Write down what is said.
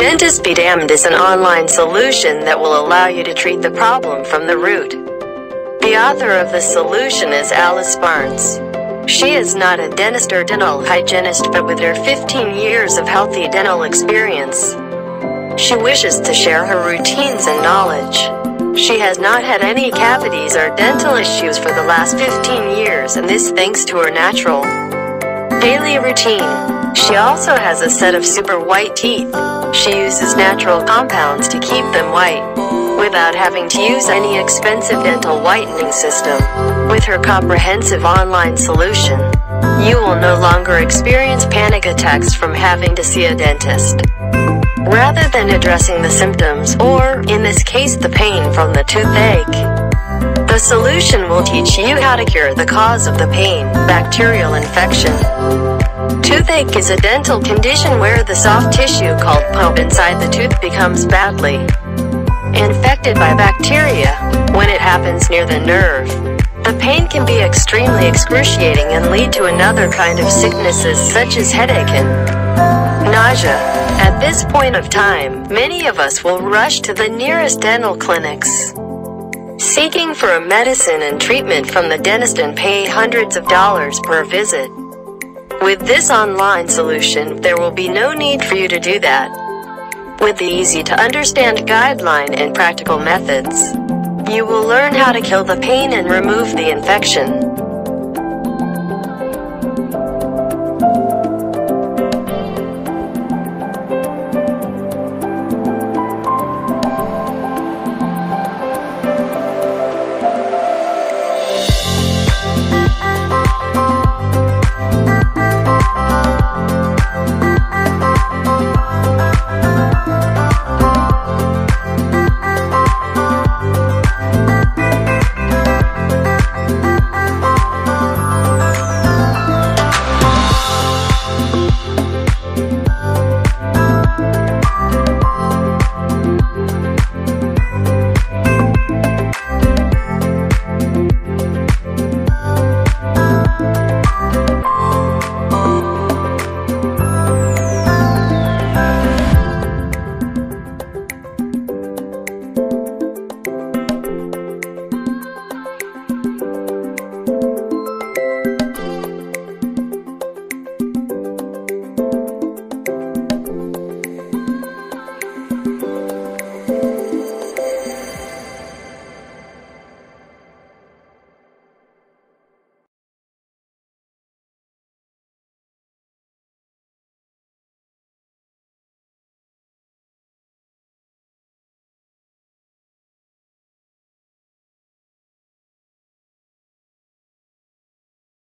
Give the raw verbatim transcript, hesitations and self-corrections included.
Dentist Be Damned is an online solution that will allow you to treat the problem from the root. The author of the solution is Alice Barnes. She is not a dentist or dental hygienist, but with her fifteen years of healthy dental experience, she wishes to share her routines and knowledge. She has not had any cavities or dental issues for the last fifteen years, and this thanks to her natural daily routine. She also has a set of super white teeth. She uses natural compounds to keep them white, without having to use any expensive dental whitening system. With her comprehensive online solution, you will no longer experience panic attacks from having to see a dentist. Rather than addressing the symptoms, or, in this case, the pain from the toothache, the solution will teach you how to cure the cause of the pain, bacterial infection. Toothache is a dental condition where the soft tissue called pulp inside the tooth becomes badly infected by bacteria. When it happens near the nerve, the pain can be extremely excruciating and lead to another kind of sicknesses such as headache and nausea. At this point of time, many of us will rush to the nearest dental clinics, seeking for a medicine and treatment from the dentist, and pay hundreds of dollars per visit. With this online solution, there will be no need for you to do that. With the easy-to-understand guideline and practical methods, you will learn how to kill the pain and remove the infection.